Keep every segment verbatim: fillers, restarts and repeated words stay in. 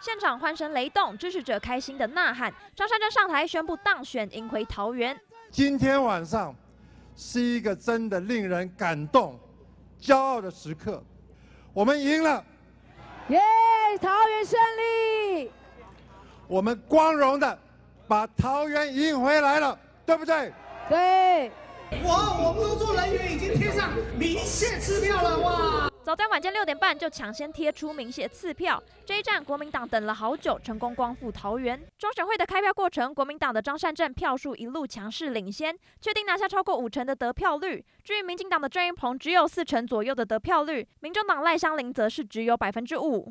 现场欢声雷动，支持者开心的呐喊。张善政上台宣布当选，赢回桃园。 今天晚上是一个真的令人感动、骄傲的时刻，我们赢了， 耶！桃园胜利， 我们光荣的把桃园赢回来了，对不对？ 对。 哇，我们工作人员已经贴上明谢支票了哇！ 早在晚间六点半就抢先贴出明谢赐票，这一战国民党等了好久，成功光复桃园。中选会的开票过程，国民党的张善政票数一路强势领先，确定拿下超过五成的得票率。至于民进党的郑运鹏只有四成左右的得票率，民众党赖香伶则是只有百分之五。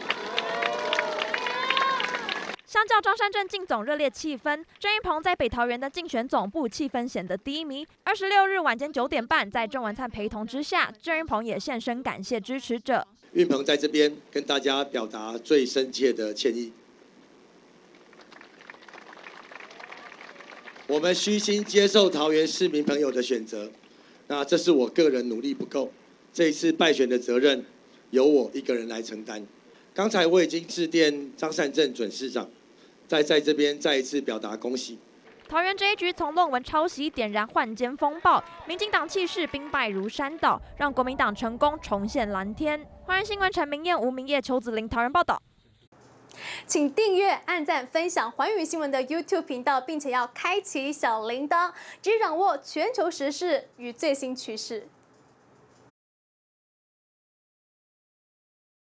相较张善政竞总热烈气氛，郑运鹏在北桃园的竞选总部气氛显得低迷。二十六日晚间九点半，在郑文灿陪同之下，郑运鹏也现身感谢支持者。 运鹏在这边跟大家表达最深切的歉意。我们虚心接受桃园市民朋友的选择，那这是我个人努力不够，这一次败选的责任由我一个人来承担。刚才我已经致电张善政准市长。再在这边再一次表达恭喜。 桃园这一局从论文抄袭点燃换监风暴，民进党气势兵败如山倒，让国民党成功重现蓝天。欢迎新闻陈明燕、吴明业、邱子玲，桃园报道。 请订阅、按赞、分享寰宇新闻的 YouTube 频道，并且要开启小铃铛，直接掌握全球时事与最新趋势。